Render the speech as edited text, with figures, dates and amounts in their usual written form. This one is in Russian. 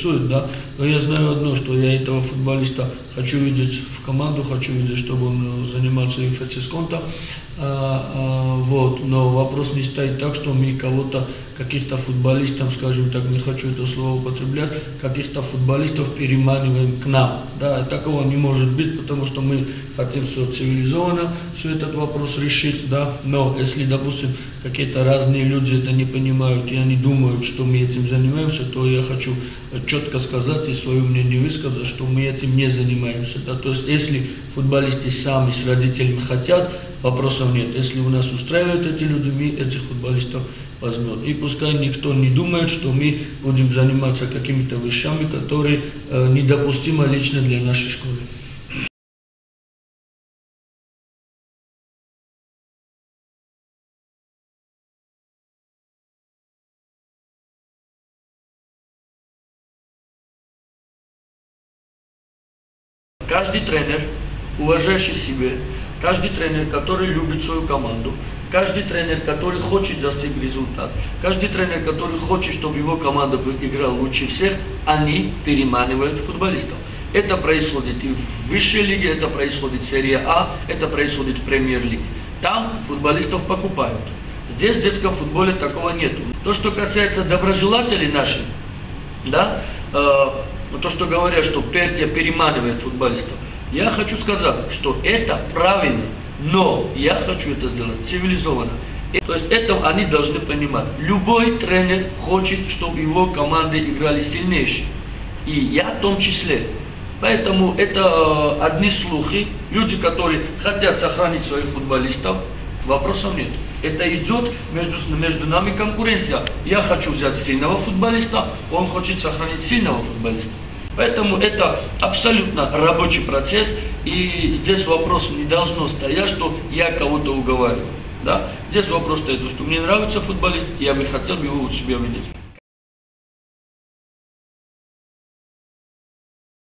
интересует, да, но я знаю одно, что я этого футболиста хочу видеть в команду, хочу видеть, чтобы он занимался и в ФЦ Сконта, вот, но вопрос не стоит так, что мы кого-то, каких-то футболистов, скажем так, не хочу это слово употреблять, каких-то футболистов переманиваем к нам, да, такого не может быть, потому что мы хотим все цивилизованно, все этот вопрос решить, да, но если, допустим, какие-то разные люди это не понимают и они думают, что мы этим занимаемся, то я хочу четко сказать и свое мнение высказать, что мы этим не занимаемся, да, то есть если футболисты сами с родителями хотят, вопросов нет, если у нас устраивают эти люди, мы этих футболистов возьмем. И пускай никто не думает, что мы будем заниматься какими-то вещами, которые недопустимы лично для нашей школы. Каждый тренер, уважающий себя, каждый тренер, который любит свою команду, каждый тренер, который хочет достичь результат, каждый тренер, который хочет, чтобы его команда играла лучше всех, они переманивают футболистов. Это происходит и в высшей лиге, это происходит в серии А, это происходит в премьер-лиге. Там футболистов покупают. Здесь в детском футболе такого нету. То, что касается доброжелателей наших, да, то, что говорят, что Пертия переманивает футболистов, я хочу сказать, что это правильно, но я хочу это сделать цивилизованно. То есть это они должны понимать. Любой тренер хочет, чтобы его команды играли сильнейшие. И я в том числе. Поэтому это одни слухи. Люди, которые хотят сохранить своих футболистов, вопросов нет. Это идет между нами конкуренция. Я хочу взять сильного футболиста, он хочет сохранить сильного футболиста. Поэтому это абсолютно рабочий процесс, и здесь вопрос не должно стоять, что я кого-то уговариваю. Да? Здесь вопрос стоит, что мне нравится футболист, я бы хотел его у себя видеть.